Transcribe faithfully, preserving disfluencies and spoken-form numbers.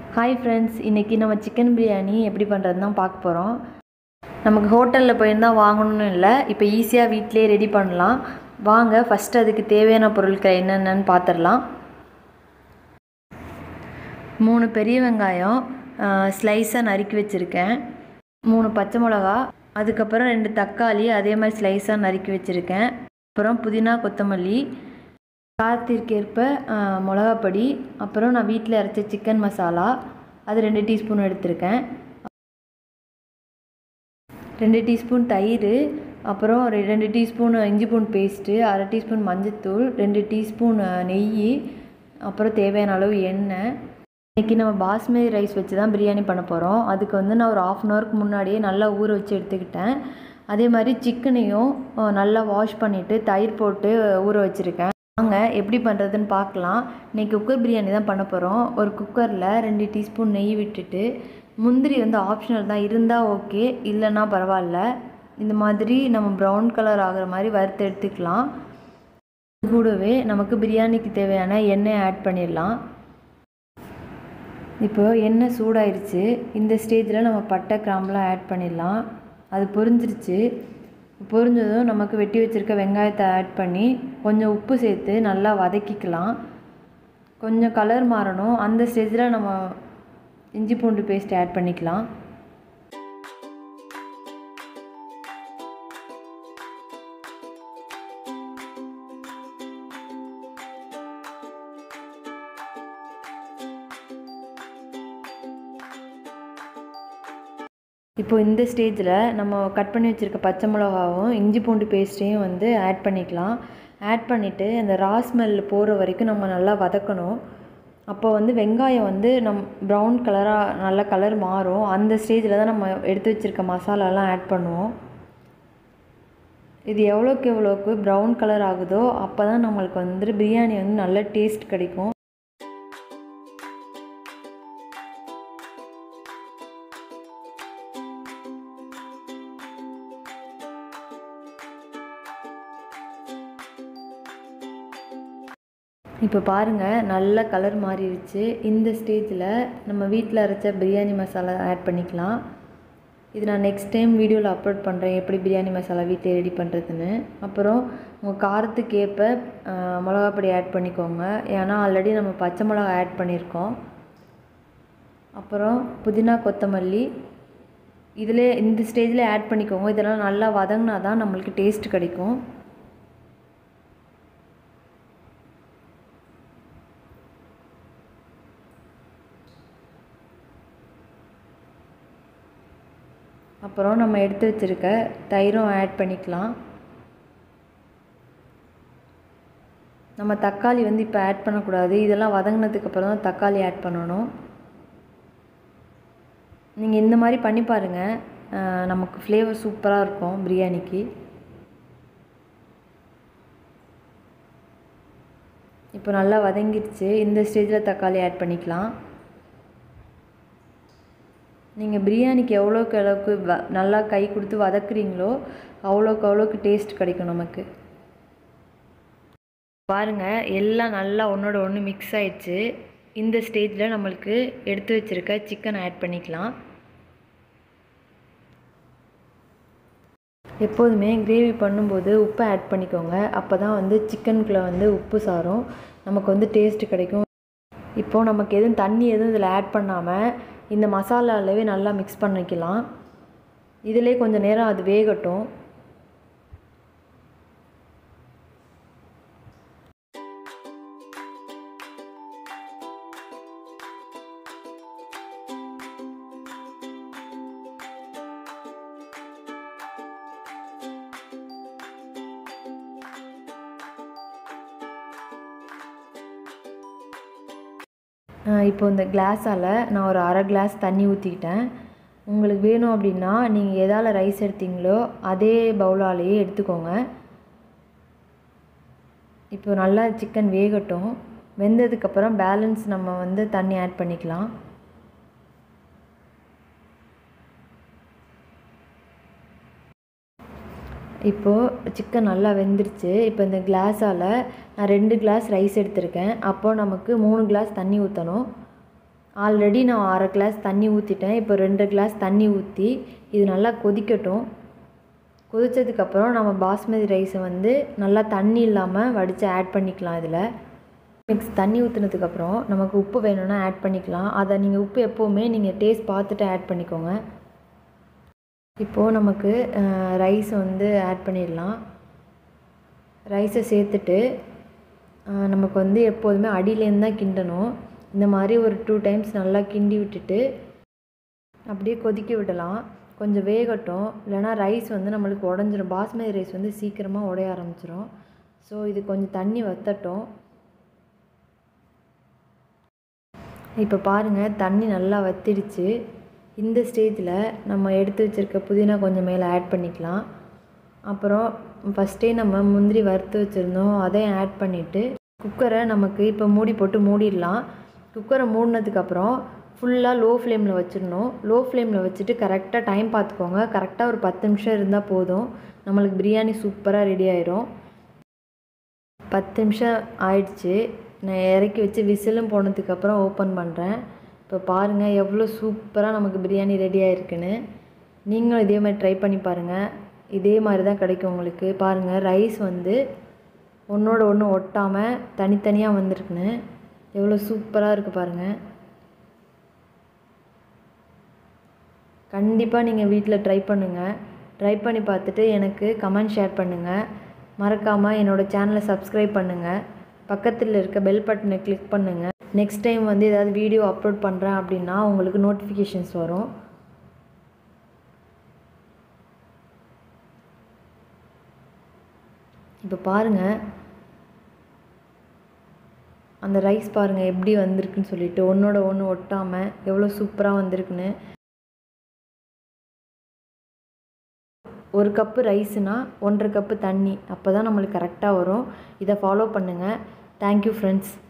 Hi friends, இன்றைக்கி நம்ம chicken biryani எப்படி பண்ணுறது தான் பார்க்க போகிறோம். நமக்கு ஹோட்டலில் போயிருந்தால் வாங்கணும்னு இல்லை, இப்போ ஈஸியாக வீட்டிலே ரெடி பண்ணலாம். வாங்க ஃபஸ்ட்டு அதுக்கு தேவையான பொருட்கள் என்னென்னு பார்த்துடலாம். மூணு பெரிய வெங்காயம் ஸ்லைஸாக நறுக்கி வச்சுருக்கேன். மூணு பச்சை மிளகா, அதுக்கப்புறம் ரெண்டு தக்காளி அதே மாதிரி ஸ்லைஸாக நறுக்கி வச்சுருக்கேன். அப்புறம் புதினா, கொத்தமல்லி, காரத்திற்கேற்ப மிளகாப்பொடி, அப்புறம் நான் வீட்டில் அரைச்ச சிக்கன் மசாலா அது ரெண்டு டீஸ்பூன் எடுத்திருக்கேன். ரெண்டு டீஸ்பூன் தயிர், அப்புறம் ரெண்டு டீஸ்பூன் இஞ்சி பூண்டு பேஸ்ட்டு, அரை டீஸ்பூன் மஞ்சத்தூள், ரெண்டு டீஸ்பூன் நெய், அப்புறம் தேவையான அளவு எண்ணெய். இன்றைக்கி நம்ம பாஸ்மதி ரைஸ் வச்சு தான் பிரியாணி பண்ண போகிறோம். அதுக்கு வந்து நான் ஒரு ஆஃப் அன் ஹவருக்கு முன்னாடியே நல்லா ஊற வச்சு எடுத்துக்கிட்டேன். அதே மாதிரி சிக்கனையும் நல்லா வாஷ் பண்ணிவிட்டு தயிர் போட்டு ஊற வச்சுருக்கேன். வாங்க எப்படி பண்ணுறதுன்னு பார்க்கலாம். இன்றைக்கி குக்கர் பிரியாணி தான் பண்ண போகிறோம். ஒரு குக்கரில் ரெண்டு டீஸ்பூன் நெய் விட்டுட்டு, முந்திரி வந்து ஆப்ஷனல் தான், இருந்தால் ஓகே, இல்லைன்னா பரவாயில்ல. இந்த மாதிரி நம்ம ப்ரௌன் கலர் ஆகிற மாதிரி வறுத்து எடுத்துக்கலாம். கூடவே நமக்கு பிரியாணிக்கு தேவையான எண்ணெய் ஆட் பண்ணிடலாம். இப்போ எண்ணெய் சூடாயிருச்சு. இந்த ஸ்டேஜில் நம்ம பட்டை கிராம்பெலாம் ஆட் பண்ணிடலாம். அது பொரிஞ்சிருச்சு. பொரிஞ்சதும் நமக்கு வெட்டி வச்சுருக்க வெங்காயத்தை ஆட் பண்ணி கொஞ்சம் உப்பு சேர்த்து நல்லா வதக்கிக்கலாம். கொஞ்சம் கலர் மாறணும். அந்த ஸ்டேஜில் நம்ம இஞ்சி பூண்டு பேஸ்ட் ஆட் பண்ணிக்கலாம். இப்போது இந்த ஸ்டேஜில் நம்ம கட் பண்ணி வச்சுருக்க பச்சை மிளகாவும் இஞ்சி பூண்டு பேஸ்ட்டையும் வந்து ஆட் பண்ணிக்கலாம். ஆட் பண்ணிவிட்டு அந்த ரா ஸ்மெல் போகிற வரைக்கும் நம்ம நல்லா வதக்கணும். அப்போ வந்து வெங்காயம் வந்து நம் ப்ரௌன் கலராக நல்ல கலர் மாறும். அந்த ஸ்டேஜில் தான் நம்ம எடுத்து வச்சுருக்க மசாலாலாம் ஆட் பண்ணுவோம். இது எவ்வளோக்கு எவ்வளோக்கு ப்ரௌன் கலர் ஆகுதோ அப்போ தான் நம்மளுக்கு வந்து பிரியாணி வந்து நல்ல டேஸ்ட் கிடைக்கும். இப்போ பாருங்கள், நல்ல கலர் மாறிடுச்சு. இந்த ஸ்டேஜில் நம்ம வீட்டில் அரைச்ச பிரியாணி மசாலா ஆட் பண்ணிக்கலாம். இது நான் நெக்ஸ்ட் டைம் வீடியோவில் அப்லோட் பண்ணுறேன், எப்படி பிரியாணி மசாலா வீட்டில் ரெடி பண்ணுறதுன்னு. அப்புறம் உங்கள் காரத்துக்கு ஏற்ப மிளகாப்பொடி ஆட் பண்ணிக்கோங்க, ஏன்னா ஆல்ரெடி நம்ம பச்சை மிளகா ஆட் பண்ணியிருக்கோம். அப்புறம் புதினா, கொத்தமல்லி இதில் இந்த ஸ்டேஜில் ஆட் பண்ணிக்கோங்க. இதெல்லாம் நல்லா வதங்கினா தான் நம்மளுக்கு டேஸ்ட் கிடைக்கும். அப்புறம் நம்ம எடுத்து வச்சுருக்க தயிரும் ஆட் பண்ணிக்கலாம். நம்ம தக்காளி வந்து இப்போ ஆட் பண்ணக்கூடாது. இதெல்லாம் வதங்கினதுக்கப்புறம் தான் தக்காளி ஆட் பண்ணணும். நீங்கள் இந்த மாதிரி பண்ணி பாருங்கள், நமக்கு ஃப்ளேவர் சூப்பராக இருக்கும் பிரியாணிக்கு. இப்போ நல்லா வதங்கிடுச்சு. இந்த ஸ்டேஜில் தக்காளி ஆட் பண்ணிக்கலாம். நீங்கள் பிரியாணிக்கு எவ்வளோக்கு அளவுக்கு வ நல்லா கை கொடுத்து வதக்குறீங்களோ அவ்வளோக்கு அவ்வளோக்கு டேஸ்ட் கிடைக்கும் நமக்கு. பாருங்கள், எல்லாம் நல்லா ஒன்றோட ஒன்று மிக்ஸ் ஆகிடுச்சு. இந்த ஸ்டேஜில் நம்மளுக்கு எடுத்து வச்சுருக்க சிக்கன் ஆட் பண்ணிக்கலாம். எப்போதுமே கிரேவி பண்ணும்போது உப்பு ஆட் பண்ணிக்கோங்க. அப்போ தான் வந்து சிக்கனுக்குள்ளே வந்து உப்பு சாரும், நமக்கு வந்து டேஸ்ட்டு கிடைக்கும். இப்போது நமக்கு எதுவும் தண்ணி எதுவும் இதில் ஆட் பண்ணாமல் இந்த மசாலாலவே நல்லா மிக்ஸ் பண்ணிக்கலாம். இதிலே கொஞ்சம் நேரம் அது வேகட்டும். இப்போ இந்த கிளாஸால் நான் ஒரு அரை கிளாஸ் தண்ணி ஊற்றிக்கிட்டேன். உங்களுக்கு வேணும் அப்படின்னா நீங்கள் எதால் ரைஸ் எடுத்தீங்களோ அதே பவுலாலேயே எடுத்துக்கோங்க. இப்போ நல்லா சிக்கன் வேகட்டும். வெந்ததுக்கப்புறம் பேலன்ஸ் நம்ம வந்து தண்ணி ஆட் பண்ணிக்கலாம். இப்போது சிக்கன் நல்லா வெந்துருச்சு. இப்போ இந்த கிளாஸால் நான் ரெண்டு கிளாஸ் ரைஸ் எடுத்திருக்கேன். அப்போது நமக்கு மூணு கிளாஸ் தண்ணி ஊற்றணும். ஆல்ரெடி நான் அரை கிளாஸ் தண்ணி ஊற்றிட்டேன். இப்போ ரெண்டு கிளாஸ் தண்ணி ஊற்றி இது நல்லா கொதிக்கட்டும். கொதித்ததுக்கப்புறம் நம்ம பாஸ்மதி ரைஸை வந்து நல்லா தண்ணி இல்லாமல் வடித்து ஆட் பண்ணிக்கலாம். இதில் மிக்ஸ் தண்ணி ஊற்றுனதுக்கப்புறம் நமக்கு உப்பு வேணும்னா ஆட் பண்ணிக்கலாம். அதை நீங்கள் உப்பு எப்போவுமே நீங்கள் டேஸ்ட் பார்த்துட்டு ஆட் பண்ணிக்கோங்க. இப்போது நமக்கு ரைஸ் வந்து ஆட் பண்ணிடலாம். ரைஸை சேர்த்துட்டு நமக்கு வந்து எப்போதுமே அடியிலேருந்து தான் கிண்டணும். இந்த மாதிரி ஒரு டூ டைம்ஸ் நல்லா கிண்டி விட்டுட்டு அப்படியே கொதிக்க விடலாம். கொஞ்சம் வேகட்டும், இல்லைனா ரைஸ் வந்து நம்மளுக்கு உடஞ்சிரும். பாஸ்மதி ரைஸ் வந்து சீக்கிரமாக உடைய ஆரம்பிச்சிடும். ஸோ இது கொஞ்சம் தண்ணி வற்றட்டும். இப்போ பாருங்கள், தண்ணி நல்லா வற்றிடுச்சு. இந்த ஸ்டேஜில் நம்ம எடுத்து வச்சுருக்க புதினா கொஞ்சம் மேலே ஆட் பண்ணிக்கலாம். அப்புறம் ஃபஸ்ட்டே நம்ம முந்திரி வறுத்து வச்சுருந்தோம், அதையும் ஆட் பண்ணிவிட்டு குக்கரை நமக்கு இப்போ மூடி போட்டு மூடிடலாம். குக்கரை மூடினதுக்கப்புறம் ஃபுல்லாக லோ ஃப்ளேமில் வச்சிடணும். லோ ஃப்ளேமில் வச்சுட்டு கரெக்டாக டைம் பார்த்துக்கோங்க. கரெக்டாக ஒரு பத்து நிமிஷம் இருந்தால் போதும், நம்மளுக்கு பிரியாணி சூப்பராக ரெடி ஆயிரும். பத்து நிமிஷம் ஆயிடுச்சு. நான் இறக்கி வச்சு விசிலும் போனதுக்கப்புறம் ஓப்பன் பண்ணுறேன். இப்போ பாருங்கள் எவ்வளோ சூப்பராக நமக்கு பிரியாணி ரெடி ஆகிருக்குன்னு. நீங்களும் இதே மாதிரி ட்ரை பண்ணி பாருங்கள். இதே மாதிரி தான் கிடைக்கும் உங்களுக்கு. பாருங்கள், ரைஸ் வந்து ஒன்றோட ஒன்று ஒட்டாமல் தனித்தனியாக வந்திருக்குன்னு எவ்வளோ சூப்பராக இருக்குது பாருங்கள். கண்டிப்பாக நீங்கள் வீட்டில் ட்ரை பண்ணுங்கள். ட்ரை பண்ணி பார்த்துட்டு எனக்கு கமெண்ட் ஷேர் பண்ணுங்கள். மறக்காமல் என்னோடய சேனலை சப்ஸ்கிரைப் பண்ணுங்கள். பக்கத்தில் இருக்க பெல் பட்டனை கிளிக் பண்ணுங்கள். நெக்ஸ்ட் டைம் வந்து ஏதாவது வீடியோ அப்லோட் பண்ணுறேன் அப்படின்னா உங்களுக்கு நோட்டிஃபிகேஷன்ஸ் வரும். இப்போ பாருங்கள், அந்த ரைஸ் பாருங்கள் எப்படி வந்திருக்குன்னு சொல்லிட்டு, ஒன்றோட ஒன்று ஒட்டாமல் எவ்வளோ சூப்பராக வந்திருக்குன்னு. ஒரு கப்பு ரைஸ்னால் ஒன்றரை கப்பு தண்ணி, அப்போ தான் நம்மளுக்கு கரெக்டாக வரும். இதை ஃபாலோ பண்ணுங்கள். Thank you friends.